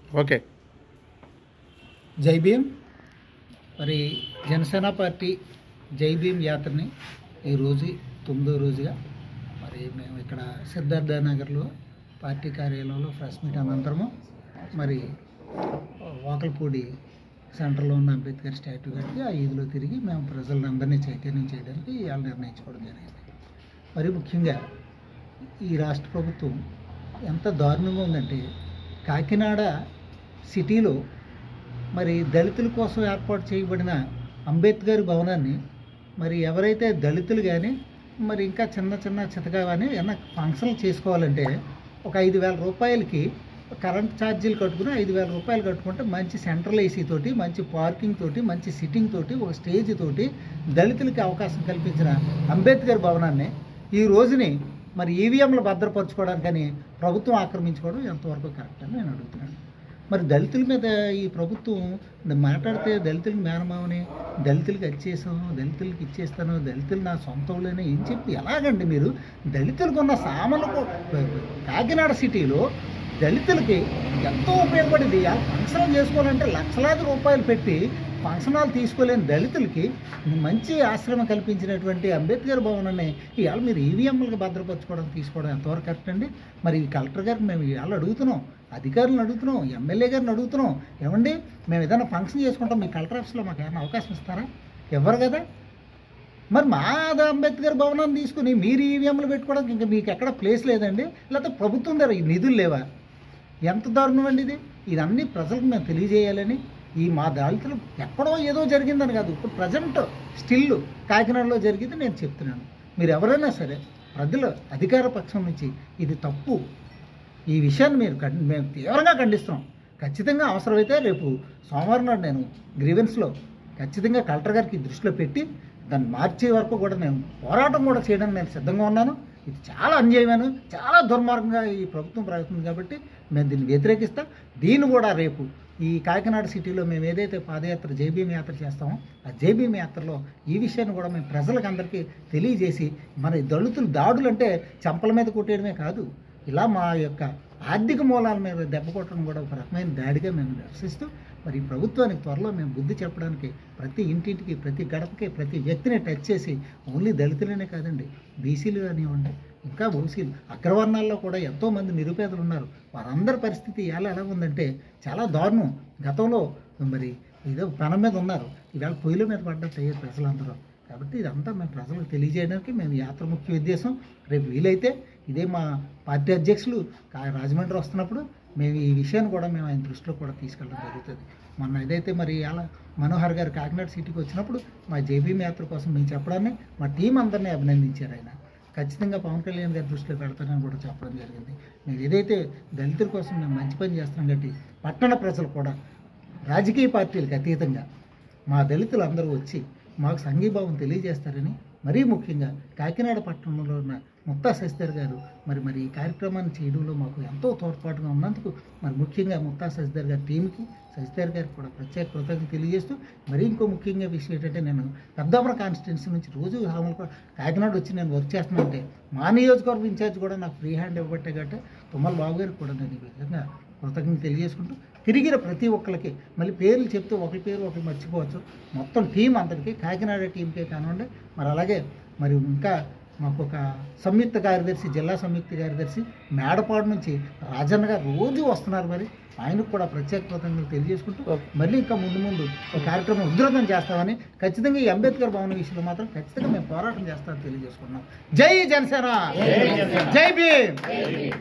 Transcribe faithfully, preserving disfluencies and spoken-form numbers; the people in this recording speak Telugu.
ఓకే. జై భీమ్. మరి జనసేన పార్టీ జై భీమ్ యాత్రని ఈరోజు తొమ్మిదో రోజుగా మరి మేము ఇక్కడ సిద్ధార్థ నగర్లో పార్టీ కార్యాలయంలో ప్రెస్ మీట్ అనంతరము మరి వాకల్పూడి సెంటర్లో ఉన్న అంబేద్కర్ స్టాట్యూ కట్టి ఆ ఈదులో తిరిగి మేము ప్రజలందరినీ చైతన్యం చేయడానికి ఇవాళ నిర్ణయించుకోవడం జరిగింది. మరి ముఖ్యంగా ఈ రాష్ట్ర ప్రభుత్వం ఎంత దారుణంగా ఉందంటే, కాకినాడ సిటీలో మరి దళితుల కోసం ఏర్పాటు చేయబడిన అంబేద్కర్ భవనాన్ని మరి ఎవరైతే దళితులు కానీ మరి ఇంకా చిన్న చిన్న చితగా కానీ ఏమన్నా ఫంక్షన్లు చేసుకోవాలంటే ఒక ఐదు వేల రూపాయలకి కరెంట్ ఛార్జీలు కట్టుకుని ఐదు వేల రూపాయలు కట్టుకుంటే మంచి సెంట్రల్ ఏసీ తోటి, మంచి పార్కింగ్ తోటి, మంచి సిట్టింగ్ తోటి, ఒక స్టేజ్ తోటి దళితులకి అవకాశం కల్పించిన అంబేద్కర్ భవనాన్ని ఈ రోజుని మరి ఈవీఎంలు భద్రపరచుకోవడానికని ప్రభుత్వం ఆక్రమించుకోవడం ఎంతవరకు కరెక్ట్ అని నేను అడుగుతున్నాను. మరి దళితుల మీద ఈ ప్రభుత్వం మాట్లాడితే దళితులకు మేనమావని, దళితులకు ఇచ్చేసాను, దళితులకు ఇచ్చేస్తాను, దళితులు నా సొంతంలోనే ఏం చెప్పి ఎలాగండి మీరు దళితులకు ఉన్న సామాన్లకు కాకినాడ సిటీలో దళితులకి ఎంతో ఉపయోగపడింది. ఆ ఫంక్షన్ చేసుకోవాలంటే లక్షలాది రూపాయలు పెట్టి ఫంక్షనాలు తీసుకోలేని దళితులకి మంచి ఆశ్రమం కల్పించినటువంటి అంబేద్కర్ భవనాన్ని ఇవాళ మీరు ఈవీఎంలకు భద్రపరచుకోవడం తీసుకోవడం ఎంతవరకు కరెక్ట్ అండి? మరి ఈ కలెక్టర్ గారికి మేము ఇవాళ అడుగుతున్నాం, అధికారులను అడుగుతున్నాం, ఎమ్మెల్యే గారిని అడుగుతున్నాం, ఏమండి మేము ఏదైనా ఫంక్షన్ చేసుకుంటాం మీ కలెక్టర్ ఆఫీస్లో మాకు ఏమైనా అవకాశం ఇస్తారా? ఇవ్వరు కదా. మరి మా అంబేద్కర్ భవనాన్ని తీసుకుని మీరు ఈవీఎంలు పెట్టుకోవడానికి ఇంకా మీకు ఎక్కడ ప్లేస్ లేదండి? లేకపోతే ప్రభుత్వం దగ్గర ఈ నిధులు లేవా? ఎంత దారుణం అండి ఇది. ఇదన్నీ ప్రజలకు మేము తెలియజేయాలని, ఈ మా దళితులు ఎక్కడో ఏదో జరిగిందని కాదు, ఇప్పుడు ప్రజెంట్ స్టిల్ కాకినాడలో జరిగింది నేను చెప్తున్నాను. మీరు ఎవరైనా సరే ప్రజల అధికార పక్షం నుంచి ఇది తప్పు, ఈ విషయాన్ని మీరు మేము తీవ్రంగా ఖండిస్తున్నాం. ఖచ్చితంగా అవసరమైతే రేపు సోమవారం నాడు నేను గ్రీవెన్స్లో ఖచ్చితంగా కలెక్టర్ గారికి దృష్టిలో పెట్టి దాన్ని మార్చే వరకు కూడా నేను పోరాటం కూడా చేయడానికి నేను సిద్ధంగా ఉన్నాను. ఇది చాలా అన్యాయమైన, చాలా దుర్మార్గంగా ఈ ప్రభుత్వం ప్రయత్నింది కాబట్టి మేము దీన్ని వ్యతిరేకిస్తాం. దీన్ని కూడా రేపు ఈ కాకినాడ సిటీలో మేము ఏదైతే పాదయాత్ర జై భీమ్ యాత్ర చేస్తామో ఆ జై భీమ్ యాత్రలో ఈ విషయాన్ని కూడా మేము ప్రజలకు అందరికీ తెలియజేసి, మన దళితులు దాడులు అంటే చంపల మీద కొట్టేయడమే కాదు, ఇలా మా యొక్క ఆర్థిక మూలాల మీద దెబ్బ కొట్టడం కూడా ఒక రకమైన దాడిగా మేము దర్శిస్తూ మరి ఈ ప్రభుత్వానికి త్వరలో మేము బుద్ధి చెప్పడానికి ప్రతి ఇంటింటికి, ప్రతి గడపకి, ప్రతి వ్యక్తిని టచ్ చేసి ఓన్లీ దళితులనే కాదండి, బీసీలు కానివ్వండి, ఇంకా ఓసీలు, అగ్రవర్ణాల్లో కూడా ఎంతోమంది నిరుపేదలు ఉన్నారు. వారందరి పరిస్థితి ఎలా ఎలా ఉందంటే చాలా దారుణం. గతంలో మరి ఏదో పనం మీద ఉన్నారు, ఇవాళ పొయ్యిల మీద పడ్డట్టు అయ్యారు ప్రజలందరూ. కాబట్టి ఇదంతా మేము ప్రజలకు తెలియజేయడానికి మేము యాత్ర ముఖ్య ఉద్దేశం. రేపు వీలైతే ఇదే మా పార్టీ అధ్యక్షులు రాజమండ్రి వస్తున్నప్పుడు మేము ఈ విషయాన్ని కూడా మేము ఆయన దృష్టిలో కూడా తీసుకెళ్ళడం జరుగుతుంది. మొన్న ఏదైతే మరి అలా మనోహర్ గారు కాకినాడ సిటీకి వచ్చినప్పుడు మా జై భీమ్ యాత్ర కోసం మేము చెప్పడాన్ని మా టీం అందరినీ అభినందించారు. ఆయన ఖచ్చితంగా పవన్ కళ్యాణ్ గారి దృష్టిలో పెడతానని కూడా చెప్పడం జరిగింది. మేము ఏదైతే దళితుల కోసం మేము మంచి పని చేస్తున్నాం కాబట్టి పట్టణ ప్రజలు కూడా రాజకీయ పార్టీలకు అతీతంగా మా దళితులు అందరూ వచ్చి మాకు సంఘీభావం తెలియజేస్తారని, మరీ ముఖ్యంగా కాకినాడ పట్టణంలో ఉన్న ముత్తా శశిధర్ గారు మరి మరి ఈ కార్యక్రమాన్ని చేయడంలో మాకు ఎంతో తోడ్పాటుగా ఉన్నందుకు మరి ముఖ్యంగా ముత్తా శశిధర్ గారి టీంకి, శశిధర్ గారికి కూడా ప్రత్యేక కృతజ్ఞత తెలియజేస్తూ, మరి ఇంకో ముఖ్యంగా విషయం ఏంటంటే నేను పెద్దాపురం కాన్స్టిట్యున్సీ నుంచి రోజు కాకినాడ వచ్చి నేను వర్క్ చేస్తున్నానంటే మా నియోజకవర్గం ఇన్ఛార్జ్ కూడా నాకు ఫ్రీ హ్యాండ్ ఇవ్వబట్టే కాబట్టి తుమ్మల బాబు గారికి కూడా నేను ఈ విధంగా కృతజ్ఞత తెలియజేసుకుంటూ, తిరిగిన ప్రతి ఒక్కరికి మళ్ళీ పేర్లు చెప్తూ ఒకరి పేరు ఒకరు మర్చిపోవచ్చు, మొత్తం టీం అందరికీ కాకినాడ టీంకే కానివ్వండి, మరి అలాగే మరి ఇంకా మాకు ఒక సంయుక్త కార్యదర్శి, జిల్లా సంయుక్త కార్యదర్శి మేడపాడు నుంచి రాజన్న గారు రోజు వస్తున్నారు. మరి ఆయనకు కూడా ప్రత్యేక కృతజ్ఞతలు తెలియజేసుకుంటూ మళ్ళీ ఇంకా ముందు ముందు ఈ కార్యక్రమం ఉధృతం చేస్తామని, ఖచ్చితంగా ఈ అంబేద్కర్ భవన విషయంలో మాత్రం ఖచ్చితంగా మేము పోరాటం చేస్తామని తెలియజేసుకున్నాం. జై జనసేన, జై భీమ్.